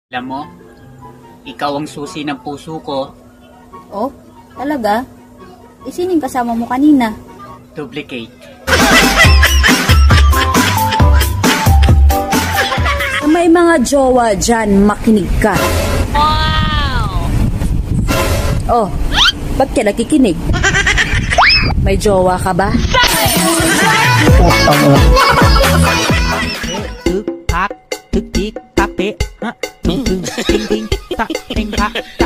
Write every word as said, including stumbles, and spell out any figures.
Alam mo, ikaw ang susi ng puso ko. Oh, talaga? E sining kasama mo kanina? Duplicate. May mga jowa dyan, makinig ka. Wow! Oh, ba't ka nakikinig? May jowa ka ba? Tuk tak, tuk tik, tape, ha, tung tung, ting ting, tak, ting tak.